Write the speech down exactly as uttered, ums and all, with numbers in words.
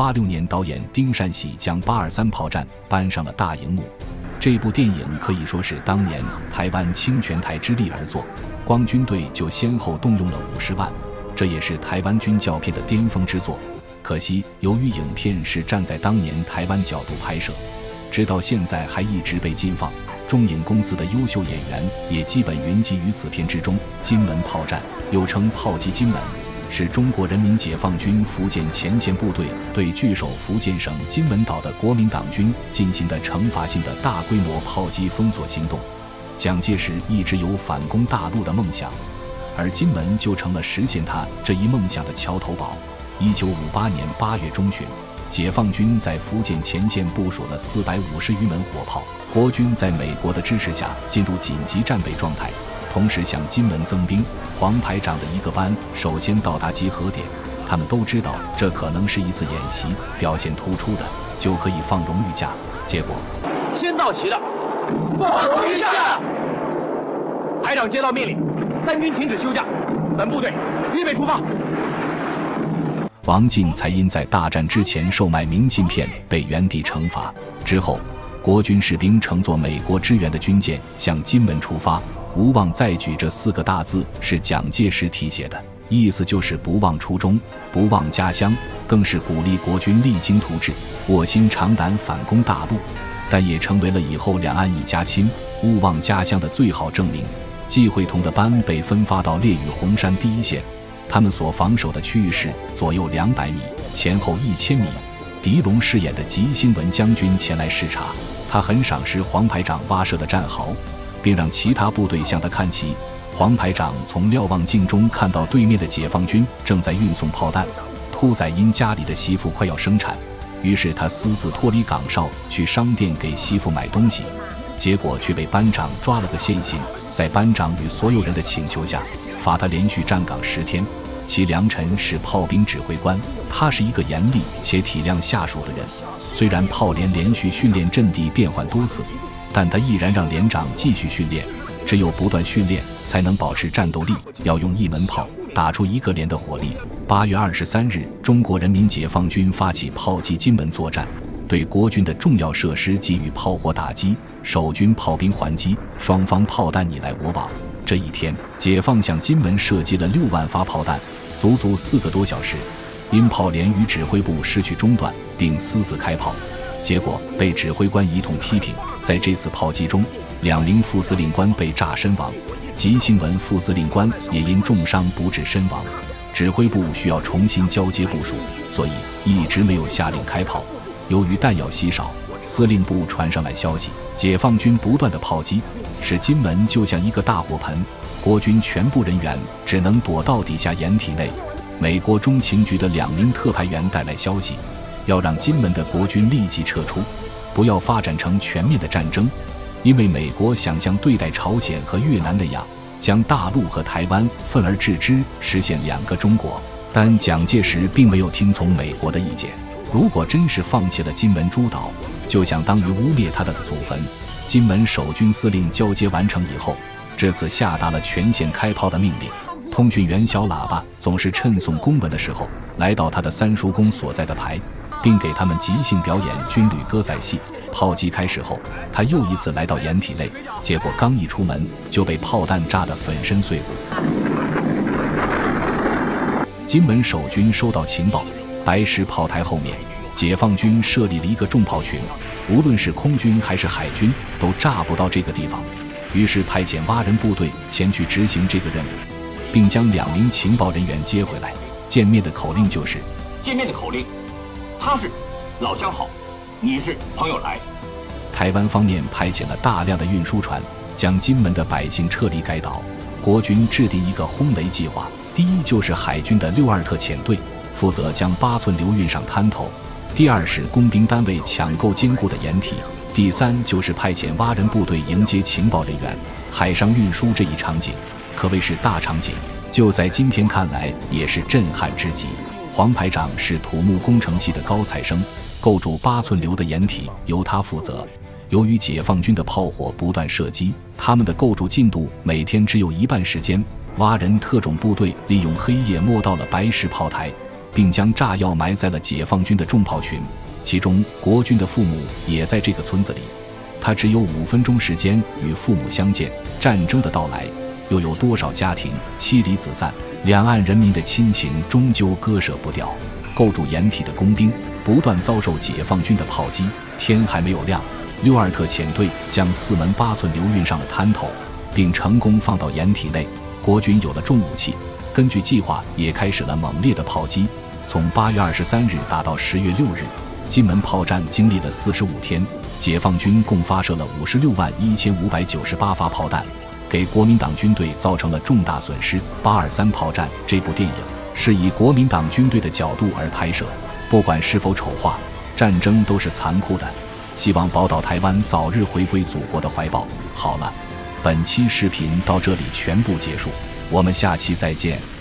八六年，导演丁善喜将八二三炮战搬上了大荧幕。这部电影可以说是当年台湾倾全台之力而作，光军队就先后动用了五十万，这也是台湾军教片的巅峰之作。可惜由于影片是站在当年台湾角度拍摄，直到现在还一直被禁放，中影公司的优秀演员也基本云集于此片之中。金门炮战又称炮击金门，是中国人民解放军福建前线部队对据守福建省金门岛的国民党军进行的惩罚性的大规模炮击封锁行动。蒋介石一直有反攻大陆的梦想，而金门就成了实现他这一梦想的桥头堡。一九五八年八月中旬，解放军在福建前线部署了四百五十余门火炮，国军在美国的支持下进入紧急战备状态，同时向金门增兵。黄排长的一个班首先到达集合点，他们都知道这可能是一次演习，表现突出的就可以放荣誉假。结果先到齐的放荣誉假。排长接到命令，三军停止休假，本部队预备出发。 王进才因在大战之前售卖明信片被原地惩罚。之后，国军士兵乘坐美国支援的军舰向金门出发。无忘再举这四个大字是蒋介石题写的，意思就是不忘初衷，不忘家乡，更是鼓励国军励精图治，卧薪尝胆反攻大陆。但也成为了以后两岸一家亲，勿忘家乡的最好证明。季会同的班被分发到烈屿红山第一线，他们所防守的区域是左右两百米，前后一千米。狄龙饰演的吉兴文将军前来视察，他很赏识黄排长挖设的战壕，并让其他部队向他看齐。黄排长从瞭望镜中看到对面的解放军正在运送炮弹，兔仔因家里的媳妇快要生产，于是他私自脱离岗哨去商店给媳妇买东西，结果却被班长抓了个现行。在班长与所有人的请求下，罚他连续站岗十天。其良臣是炮兵指挥官，他是一个严厉且体谅下属的人。虽然炮连连续训练阵地变换多次，但他毅然让连长继续训练，只有不断训练才能保持战斗力，要用一门炮打出一个连的火力。八月二十三日，中国人民解放军发起炮击金门作战，对国军的重要设施给予炮火打击，守军炮兵还击，双方炮弹你来我往。这一天，解放向金门射击了六万发炮弹，足足四个多小时。因炮连与指挥部失去中断，并私自开炮，结果被指挥官一通批评。在这次炮击中，两名副司令官被炸身亡，吉兴文副司令官也因重伤不治身亡。指挥部需要重新交接部署，所以一直没有下令开炮。由于弹药稀少，司令部传上来消息，解放军不断的炮击，使金门就像一个大火盆，国军全部人员只能躲到底下掩体内。美国中情局的两名特派员带来消息，要让金门的国军立即撤出，不要发展成全面的战争，因为美国想像对待朝鲜和越南那样，将大陆和台湾分而治之，实现两个中国。但蒋介石并没有听从美国的意见，如果真是放弃了金门诸岛，就相当于污蔑他的祖坟。金门守军司令交接完成以后，这次下达了全线开炮的命令。通讯员小喇叭总是趁送公文的时候来到他的三叔公所在的排，并给他们即兴表演军旅歌仔戏。炮击开始后，他又一次来到掩体内，结果刚一出门就被炮弹炸得粉身碎骨。金门守军收到情报，白石炮台后面解放军设立了一个重炮群，无论是空军还是海军都炸不到这个地方，于是派遣蛙人部队前去执行这个任务，并将两名情报人员接回来。见面的口令就是见面的口令，他是老乡好，你是朋友来。 台湾方面派遣了大量的运输船，将金门的百姓撤离该岛。国军制定一个轰雷计划，第一就是海军的六二特遣队，负责将八寸流运上滩头；第二是工兵单位抢购坚固的掩体；第三就是派遣蛙人部队迎接情报人员。海上运输这一场景可谓是大场景，就在今天看来也是震撼之极。黄排长是土木工程系的高材生，构筑八寸流的掩体由他负责。由于解放军的炮火不断射击，他们的构筑进度每天只有一半时间。蛙人特种部队利用黑夜摸到了白石炮台， 并将炸药埋在了解放军的重炮群，其中国军的父母也在这个村子里。他只有五分钟时间与父母相见，战争的到来又有多少家庭妻离子散，两岸人民的亲情终究割舍不掉。构筑掩体的工兵不断遭受解放军的炮击，天还没有亮，六二特遣队将四门八寸流运上了滩头，并成功放到掩体内。国军有了重武器，根据计划也开始了猛烈的炮击，从八月二十三日打到十月六日，金门炮战经历了四十五天，解放军共发射了五十六万一千五百九十八发炮弹，给国民党军队造成了重大损失。八二三炮战这部电影是以国民党军队的角度而拍摄，不管是否丑化，战争都是残酷的。希望宝岛台湾早日回归祖国的怀抱。好了，本期视频到这里全部结束，我们下期再见。